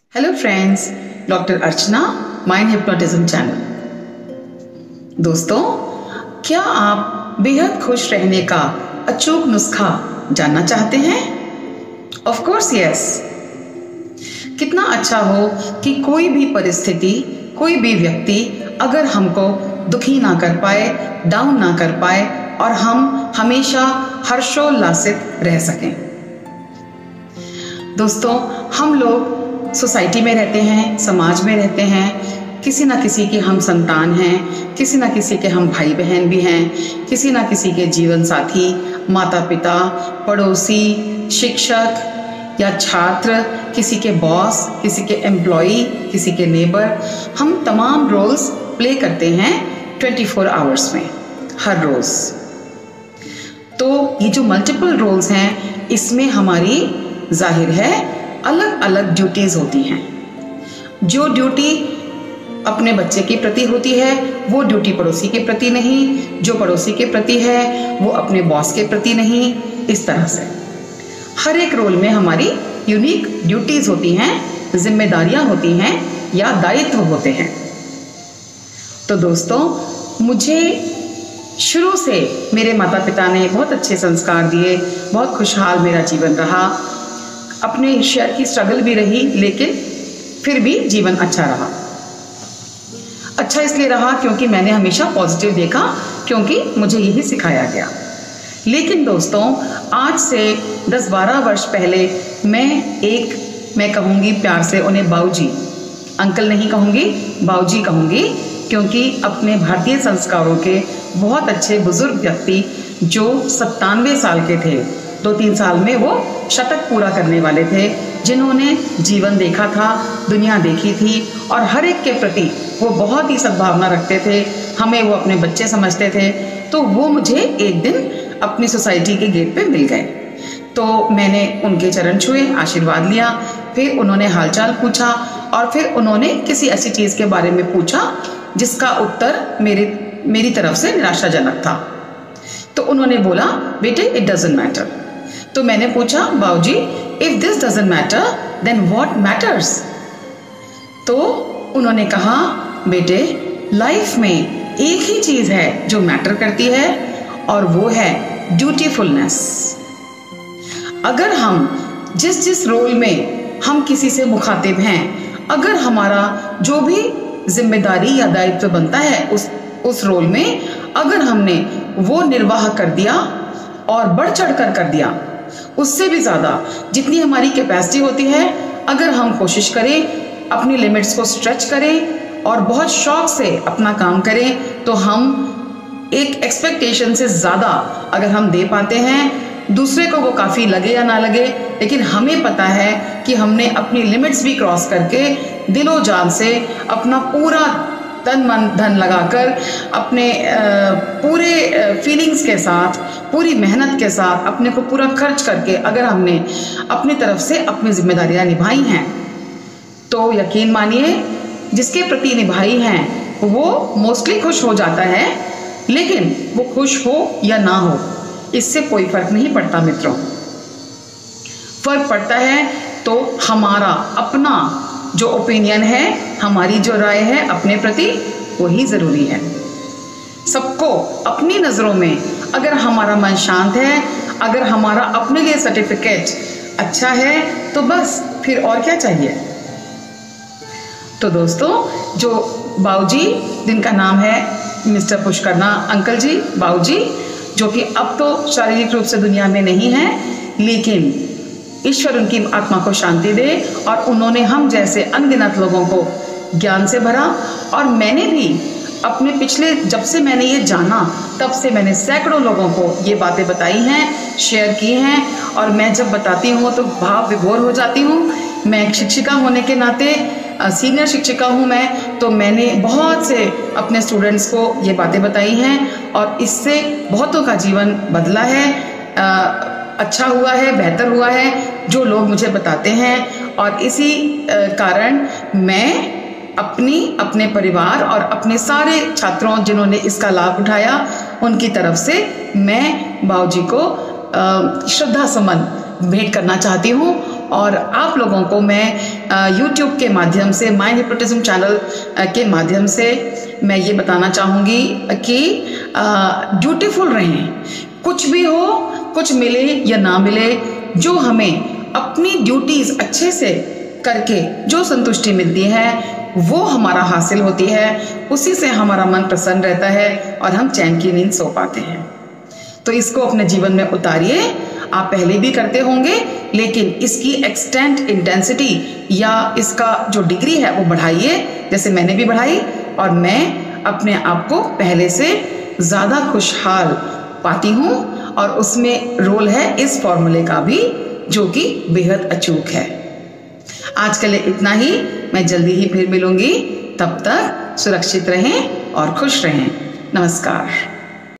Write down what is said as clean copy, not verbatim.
Hello friends, doctor Archana, mind hypnotism channel. दोस्तों, क्या आप बेहद खुश रहने का अचूक नुस्खा जानना चाहते हैं? Of course yes. कितना अच्छा हो कि कोई भी परिस्थिति, कोई भी व्यक्ति अगर हमको दुखी ना कर पाए, डाउन ना कर पाए और हम हमेशा हर्षोल्लासित रह सकें। दोस्तों, हम लोग सोसाइटी में रहते हैं, समाज में रहते हैं, किसी ना किसी के हम संतान हैं, किसी ना किसी के हम भाई बहन भी हैं, किसी ना किसी के जीवन साथी, माता पिता, पड़ोसी, शिक्षक या छात्र, किसी के बॉस, किसी के एम्प्लॉई, किसी के नेबर। हम तमाम रोल्स प्ले करते हैं 24 आवर्स में, हर रोज़। तो ये जो मल्टीपल रोल्स हैं, इसमें हमारी जाहिर है अलग अलग ड्यूटीज़ होती हैं। जो ड्यूटी अपने बच्चे के प्रति होती है वो ड्यूटी पड़ोसी के प्रति नहीं, जो पड़ोसी के प्रति है वो अपने बॉस के प्रति नहीं। इस तरह से हर एक रोल में हमारी यूनिक ड्यूटीज़ होती हैं, जिम्मेदारियां होती हैं या दायित्व होते हैं। तो दोस्तों, मुझे शुरू से मेरे माता पिता ने बहुत अच्छे संस्कार दिए, बहुत खुशहाल मेरा जीवन रहा। अपने शेयर की स्ट्रगल भी रही, लेकिन फिर भी जीवन अच्छा रहा। अच्छा इसलिए रहा क्योंकि मैंने हमेशा पॉजिटिव देखा, क्योंकि मुझे यही सिखाया गया। लेकिन दोस्तों, आज से 10-12 वर्ष पहले मैं कहूँगी प्यार से उन्हें बाऊजी, अंकल नहीं कहूँगी, बाऊजी कहूँगी, क्योंकि अपने भारतीय संस्कारों के बहुत अच्छे बुजुर्ग व्यक्ति जो 97 साल के थे, 2-3 साल में वो शतक पूरा करने वाले थे, जिन्होंने जीवन देखा था, दुनिया देखी थी और हर एक के प्रति वो बहुत ही सद्भावना रखते थे। हमें वो अपने बच्चे समझते थे। तो वो मुझे एक दिन अपनी सोसाइटी के गेट पे मिल गए। तो मैंने उनके चरण छुए, आशीर्वाद लिया, फिर उन्होंने हालचाल पूछा और फिर उन्होंने किसी ऐसी चीज़ के बारे में पूछा जिसका उत्तर मेरी तरफ से निराशाजनक था। तो उन्होंने बोला, बेटे इट डजंट मैटर। तो मैंने पूछा, बाऊजी if this doesn't matter then what matters? तो उन्होंने कहा, बेटे लाइफ में एक ही चीज है जो मैटर करती है और वो है ड्यूटीफुलनेस। अगर हम जिस रोल में हम किसी से मुखातिब हैं, अगर हमारा जो भी जिम्मेदारी या दायित्व बनता है उस रोल में अगर हमने वो निर्वाह कर दिया और बढ़ चढ़ कर दिया, उससे भी ज़्यादा जितनी हमारी कैपेसिटी होती है, अगर हम कोशिश करें, अपनी लिमिट्स को स्ट्रेच करें और बहुत शौक से अपना काम करें, तो हम एक एक्सपेक्टेशन से ज़्यादा अगर हम दे पाते हैं, दूसरे को वो काफ़ी लगे या ना लगे, लेकिन हमें पता है कि हमने अपनी लिमिट्स भी क्रॉस करके दिलो जान से अपना पूरा तन मन धन लगाकर अपने पूरे फीलिंग्स के साथ, पूरी मेहनत के साथ, अपने को पूरा खर्च करके अगर हमने अपनी तरफ से अपनी जिम्मेदारियां निभाई हैं, तो यकीन मानिए जिसके प्रति निभाई हैं वो मोस्टली खुश हो जाता है। लेकिन वो खुश हो या ना हो, इससे कोई फर्क नहीं पड़ता मित्रों। फर्क पड़ता है तो हमारा अपना जो ओपिनियन है, हमारी जो राय है अपने प्रति, वही ज़रूरी है। सबको अपनी नज़रों में अगर हमारा मन शांत है, अगर हमारा अपने लिए सर्टिफिकेट अच्छा है, तो बस फिर और क्या चाहिए। तो दोस्तों, जो बाऊजी, जिनका नाम है मिस्टर पुष्करना अंकल जी, बाऊजी, जो कि अब तो शारीरिक रूप से दुनिया में नहीं है, लेकिन ईश्वर उनकी आत्मा को शांति दे, और उन्होंने हम जैसे अनगिनत लोगों को ज्ञान से भरा। और मैंने भी अपने पिछले, जब से मैंने ये जाना, तब से मैंने सैकड़ों लोगों को ये बातें बताई हैं, शेयर की हैं, और मैं जब बताती हूँ तो भाव विभोर हो जाती हूँ। मैं एक शिक्षिका होने के नाते, सीनियर शिक्षिका हूँ मैं, तो मैंने बहुत से अपने स्टूडेंट्स को ये बातें बताई हैं और इससे बहुतों का जीवन बदला है, अच्छा हुआ है, बेहतर हुआ है, जो लोग मुझे बताते हैं। और इसी कारण मैं अपने परिवार और अपने सारे छात्रों जिन्होंने इसका लाभ उठाया, उनकी तरफ से मैं बाऊजी को श्रद्धा सुमन भेंट करना चाहती हूँ और आप लोगों को मैं YouTube के माध्यम से, माइंड हिप्नोटिज्म चैनल के माध्यम से मैं ये बताना चाहूँगी कि ड्यूटीफुल रहें। कुछ भी हो, कुछ मिले या ना मिले, जो हमें अपनी ड्यूटीज़ अच्छे से करके जो संतुष्टि मिलती है वो हमारा हासिल होती है, उसी से हमारा मन प्रसन्न रहता है और हम चैन की नींद सो पाते हैं। तो इसको अपने जीवन में उतारिए। आप पहले भी करते होंगे, लेकिन इसकी एक्सटेंट, इंटेंसिटी या इसका जो डिग्री है वो बढ़ाइए, जैसे मैंने भी बढ़ाई। और मैं अपने आप को पहले से ज़्यादा खुशहाल पाती हूँ, और उसमें रोल है इस फॉर्मूले का भी, जो कि बेहद अचूक है। आज के लिए इतना ही। मैं जल्दी ही फिर मिलूंगी। तब तक सुरक्षित रहें और खुश रहें। नमस्कार।